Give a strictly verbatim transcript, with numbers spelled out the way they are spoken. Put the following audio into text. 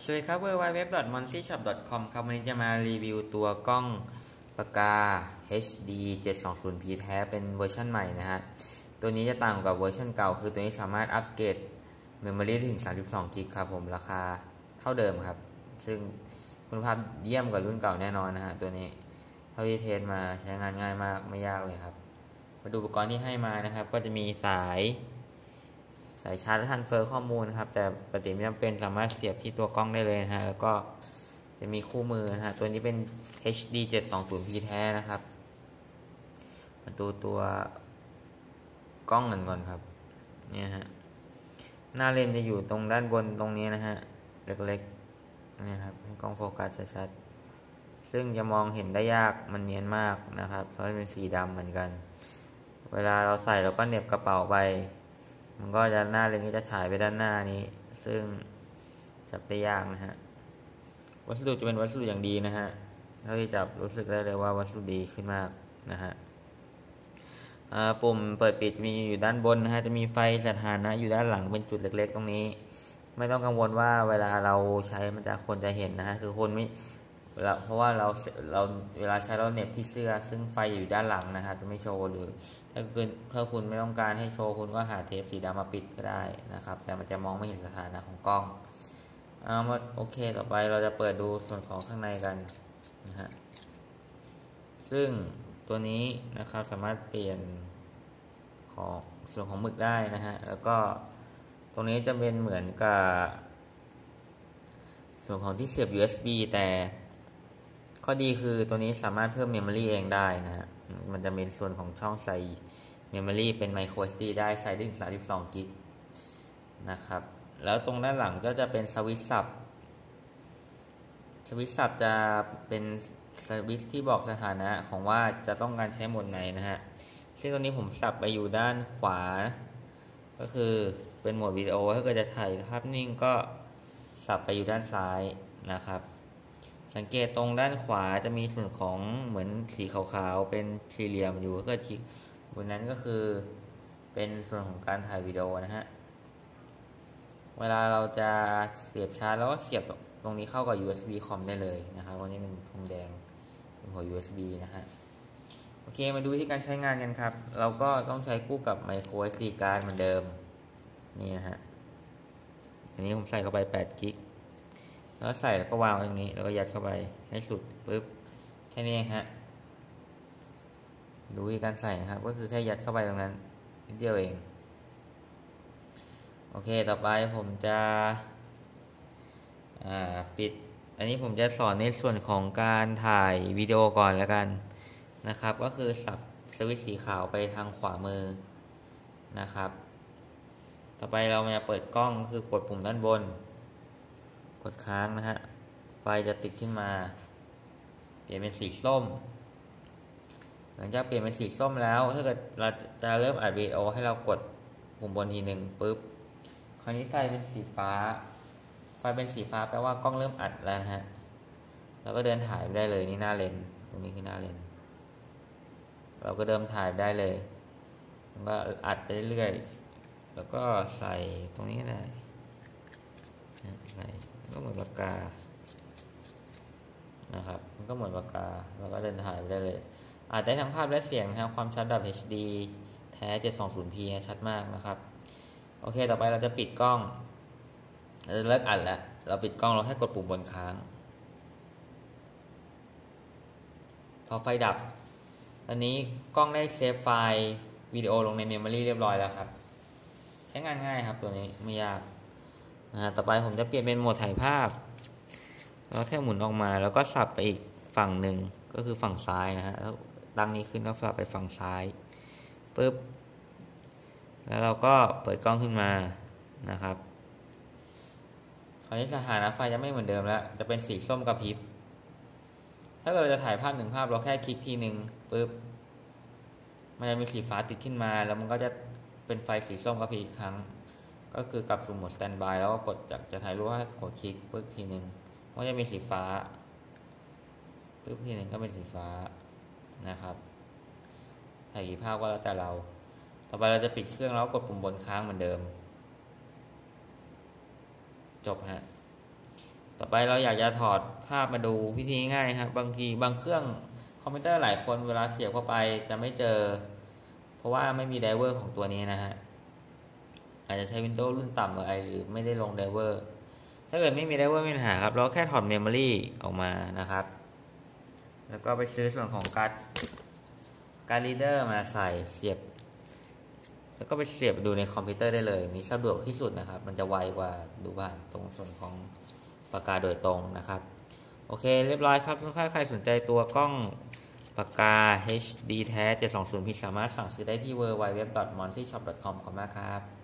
สวัสดีครับ ดับเบิลยู ดับเบิลยู ดับเบิลยู ดอท มอนซี่ช็อป ดอท คอม ครับวันนี้จะมารีวิวตัวกล้องปากกา เอช ดี เจ็ดสองศูนย์ พี แท้เป็นเวอร์ชันใหม่นะฮะตัวนี้จะต่างกับเวอร์ชันเก่าคือตัวนี้สามารถอัปเกรดเมมโมรีถึงสามสิบสองกิกะครับผมราคาเท่าเดิมครับซึ่งคุณภาพเยี่ยมกว่ารุ่นเก่าแน่นอนนะฮะตัวนี้เท่าที่เทสมาใช้งานง่ายมากไม่ยากเลยครับมาดูอุปกรณ์ที่ให้มานะครับก็จะมีสายสายชาร์จและทันเฟอร์ข้อมูลนะครับแต่ปกติไม่จำเป็นสามารถเสียบที่ตัวกล้องได้เลยนะฮะแล้วก็จะมีคู่มือนะฮะตัวนี้เป็น เอช ดี เจ็ดสองศูนย์ พี แท้นะครับมาดูตัวกล้องกันก่อนครับเนี่ยฮะหน้าเลนจะอยู่ตรงด้านบนตรงนี้นะฮะเล็กๆนี่ครับให้กล้องโฟกัสชัดๆซึ่งจะมองเห็นได้ยากมันเนียนมากนะครับเพราะมันเป็นสีดำเหมือนกันเวลาเราใส่เราก็เหน็บกระเป๋าไปมันก็จะหน้าเลนก็จะถ่ายไปด้านหน้านี้ซึ่งจับได้ยากนะฮะวัสดุจะเป็นวัสดุอย่างดีนะฮะเท่าที่จับรู้สึกได้เลยว่าวัสดุดีขึ้นมากนะฮะปุ่มเปิดปิดจะมีอยู่ด้านบนนะฮะจะมีไฟสถานะอยู่ด้านหลังเป็นจุดเล็กๆตรงนี้ไม่ต้องกังวลว่าเวลาเราใช้มันจะคนจะเห็นนะฮะคือคนไม่เพราะว่าเราเราเวลาใช้เราเน็บที่เสื้อซึ่งไฟอยู่ด้านหลังนะฮะจะไม่โชว์หรือถ้าคุณถ้าคุณไม่ต้องการให้โชว์คุณก็หาเทปสีดำมาปิดก็ได้นะครับแต่มันจะมองไม่เห็นสถานะของกล้องเอามาโอเคต่อไปเราจะเปิดดูส่วนของข้างในกันนะฮะซึ่งตัวนี้นะครับสามารถเปลี่ยนของส่วนของหมึกได้นะฮะแล้วก็ตรงนี้จะเป็นเหมือนกับส่วนของที่เสียบ ยู เอส บี แต่ข้อดีคือตัวนี้สามารถเพิ่มเมมโมรีเองได้นะฮะมันจะเป็นส่วนของช่องใส่เมมโมรีเป็น micro เอส ดี ได้ใส่ได้ถึงสามสิบสองกิกนะครับแล้วตรงด้านหลังก็จะเป็นสวิตช์สับสวิตช์สับจะเป็นสวิตช์ที่บอกสถานะของว่าจะต้องการใช้โหมดไหนนะฮะซึ่งตรงนี้ผมสับไปอยู่ด้านขวาก็คือเป็นโหมดวิดีโอถ้าเกิดจะถ่ายภาพนิ่งก็สับไปอยู่ด้านซ้ายนะครับสังเกตตรงด้านขวาจะมีส่วนของเหมือนสีขาวๆเป็นสี่เหลี่ยมอยู่ก็คลิกบนนั้นก็คือเป็นส่วนของการถ่ายวิดีโอนะฮะเวลาเราจะเสียบชาร์จแล้วก็เสียบตรงนี้เข้ากับ ยู เอส บี คอมได้เลยนะครับวันนี้เป็นธงแดงเป็นหัว ยู เอส บี นะฮะโอเคมาดูที่การใช้งานกันครับเราก็ต้องใช้คู่กับ micro เอส ดี card เหมือนเดิมนี่นะฮะอันนี้ผมใส่เข้าไปแปดกิกแล้วใส่แล้วก็วางไว้ตรงนี้แล้วก็ยัดเข้าไปให้สุดปึ๊บแค่นี้ฮะดูวิธีการใส่นะครับก็คือแค่ยัดเข้าไปตรงนั้นนิดเดียวเองโอเคต่อไปผมจะปิดอันนี้ผมจะสอนในส่วนของการถ่ายวิดีโอก่อนแล้วกันนะครับก็คือสับสวิตช์สีขาวไปทางขวามือนะครับต่อไปเราจะเปิดกล้องคือกดปุ่มด้านบนกดค้างนะฮะไฟจะติดขึ้นมาเปลี่ยนเป็นสีส้มหลังจากเปลี่ยนเป็นสีส้มแล้วถ้าเกิดเราจะเริ่มอัดวิดีโอให้เรากดปุ่มบนทีหนึ่งปุ๊บคราวนี้ไฟเป็นสีฟ้าไฟเป็นสีฟ้าแปลว่ากล้องเริ่มอัดแล้วนะฮะเราก็เดินถ่ายไปได้เลยนี่หน้าเลนตรงนี้คือหน้าเลนเราก็เดินถ่ายได้เลยมันก็อัดไปเรื่อยๆแล้วก็ใส่ตรงนี้ได้ใส่ก็เหมือนปากกานะครับมันก็เหมือนปากกาเราก็เดินถ่ายไปได้เลยอาจได้ทั้งภาพและเสียงนะครับความชัดแบบ เอช ดี แท้ เจ็ดสองศูนย์ พี ชัดมากนะครับโอเคต่อไปเราจะปิดกล้องเราจะเลิกอัดแล้วเราปิดกล้องเราแค่กดปุ่มบนค้างพอไฟดับตอนนี้กล้องได้เซฟไฟล์วิดีโอลงในเมมโมรีเรียบร้อยแล้วครับใช้งานง่ายครับตัวนี้ไม่ยากนะต่อไปผมจะเปลี่ยนเป็นโหมดถ่ายภาพแล้วแค่หมุนออกมาแล้วก็สับไปอีกฝั่งหนึ่งก็คือฝั่งซ้ายนะฮะแล้วดังนี้ขึ้นแล้วสับไปฝั่งซ้ายปึ๊บแล้วเราก็เปิดกล้องขึ้นมานะครับคราวนี้สถานะไฟจะไม่เหมือนเดิมแล้วจะเป็นสีส้มกระพริบถ้าเกิดเราจะถ่ายภาพหนึ่งภาพเราแค่คลิกทีหนึ่งปึ๊บมันจะมีสีฟ้าติดขึ้นมาแล้วมันก็จะเป็นไฟสีส้มกระพริบอีกครั้งก็คือกลับสู่โหมดสแตนด์บายแล้วก็กดจากจะถ่ายรูปให้กดคลิกปึ๊บทีหนึ่งมันจะมีสีฟ้าปึ๊บทีหนึ่งก็เป็นสีฟ้านะครับถ่ายกี่ภาพก็แล้วแต่เราต่อไปเราจะปิดเครื่องแล้วกดปุ่มบนค้างเหมือนเดิมจบฮะ ตต่อไปเราอยากจะถอดภาพมาดูวิธีง่ายครับบางทีบางเครื่องคอมพิวเตอร์หลายคนเวลาเสียบเข้าไปจะไม่เจอเพราะว่าไม่มีไดเวอร์ของตัวนี้นะฮะอาจจะใช้ Windows รุ่นต่ำหรือไม่ได้ลงไดเวอร์ถ้าเกิดไม่มีไดเวอร์ไม่มีปัญหาครับเราแค่ถอดเมมโมรีออกมานะครับแล้วก็ไปซื้อส่วนของการ์ดการ์ดรีเดอร์มาใส่เสียบแล้วก็ไปเสียบดูในคอมพิวเตอร์ได้เลยมีสะดวกที่สุดนะครับมันจะไวกว่าดูผ่านตรงส่วนของปากกาโดยตรงนะครับโอเคเรียบร้อยครับถ้าใครสนใจตัวกล้องปากกา เอช ดี แท้ เจ็ดสองศูนย์ พี สามารถสั่งซื้อได้ที่ ดับเบิลยู ดับเบิลยู ดับเบิลยู ดอท มอนซี่ช็อป ดอท คอม ขอบคุณมากครับ